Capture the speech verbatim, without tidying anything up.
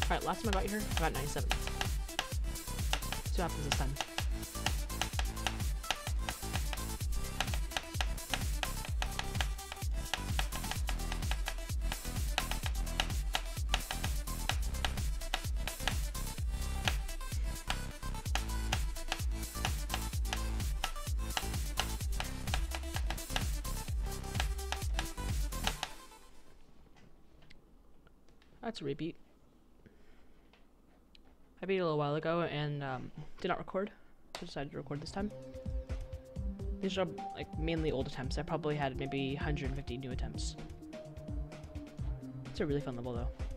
Alright, last time I got here, I got ninety-seven. See what happens this time. That's a repeat. I beat it a little while ago and um, did not record. So decided to record this time. These are like mainly old attempts. I probably had maybe one hundred fifty new attempts. It's a really fun level though.